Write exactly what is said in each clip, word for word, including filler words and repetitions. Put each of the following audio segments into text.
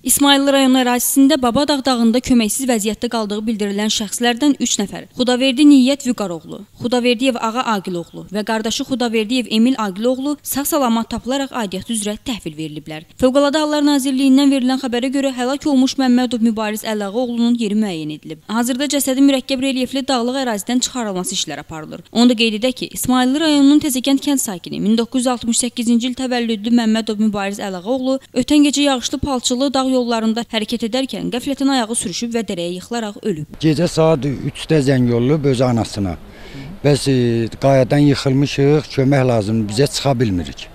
İsmayıllı rayonu ərazisində Babadağ dağında köməksiz vəziyyətdə qaldığı bildirilən şəxslərdən üç nəfər Xudaverdi Niyyət Vüqaroğlu, Xudaverdiyev Ağa Aqiloğlu və qardaşı Xudaverdiyev Emil Aqiloğlu sağ-salamat tapılaraq aidiyyatı üzrə təhvil veriliblər. Fövqəladə Hallar Nazirliyindən verilən xəbərə görə həlak olmuş Məmmədov Mübariz Əlağıoğlunun yeri müəyyən edilib. Hazırda cəsədin mürəkkəb relyefli dağlıq ərazidən çıxarılması işləri aparılır. Onu da qeyd edək ki, İsmayıllı rayonunun Təzəkənd kənd sakini min doqquz yüz altmış səkkizinci il təvəllüdlü Məmmədov Mübariz Əlağıoğlu ötən gecə yağışlı palçılı dağ yollarında hərəkət edərkən qəflətən ayağı sürüşüb və dərəyə yıxılaraq ölüb. Gecə saat üçdə zəng olub öz anasına. Bəs e, qayadan yıxılmışıq, kömək lazımdır, bizə çıxa bilmirik.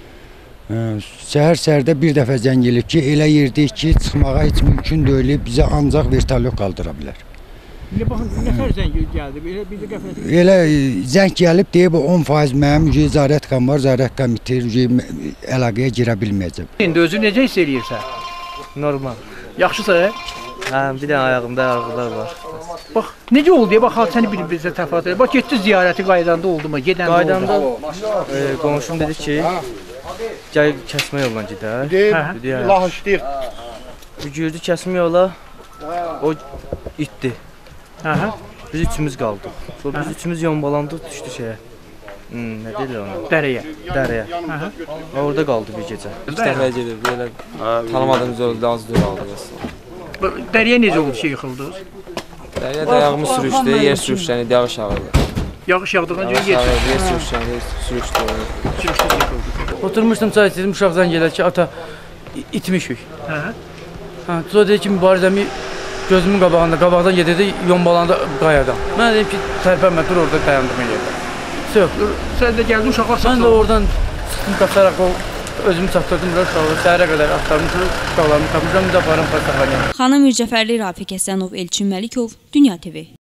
Səhər-səhərdə bir dəfə zəng elib ki, elə yerdik ki, çıxmağa heç mümkün deyil, bizə ancaq vertolyot qaldıra bilər. Nəfər zəng gəldi? Bir də qəflətən... Elə zəng gəlib, deyib on faiz mənim zarətqam var, zarətqam itir, əlaqəyə girə bilməyəcəm. İndi özü necə hiss eləyirsən? Normal. Yaxşısa? Hə, bir dənə ayağımda ağrılar var. Bax, necə oldu deyə, bax, səni bir-birinizə təfərat edir. Bax, getdi ziyarəti qaydanda oldu mu? Gedəndə qaydanda, oldu. E, qonşum dedi ki, gəl kəsmə yolla gedək. Deyib, lahışdıyıq. Girdi kəsmə yola, o itdi. Biz üçümüz qaldıq. Sonra biz üçümüz yombalandıq, düşdü şeyə. Hmm, nə deyirlər ona? Dərəyə. Dərəyə. Orada qaldı bir gecə. İki dəfə gedib, belə tanımadığımız öldü, az döyür aldıq. Dərəyə necə oldu ki, yıxıldınız? Dərəyə də ayağımız sürüşdü, yer sürüşdü, yağış yağırdı. Yağış yağdığına görə yer sürüşdü? Yer sürüşdü, sürüşdü. Sürüşdü, yıxıldı. Oturmuşdum, çay içdim, uşaq zəng gələr ki, ata, itmişik. Sonra deyir ki, Mübarizəmi gözümün qabağında, qabaqdan gedirdi, yombalandı qayadan. Mən dedim ki, tərpənmə, dur orada dayandığım yerdə. Yox. Sən də gəldin, uşaqlar saxladın. Mən də oradan çıxdım, qaçaraq o özümü çatdırdım, uşaqları səhərə qədər axtarmışam, uşaqlarımı tapmışam, bir də aparım xəstəxanaya. Xanım Mircəfərli, Rafiq Həsənov, Elçin Məlikov, Dünya T V.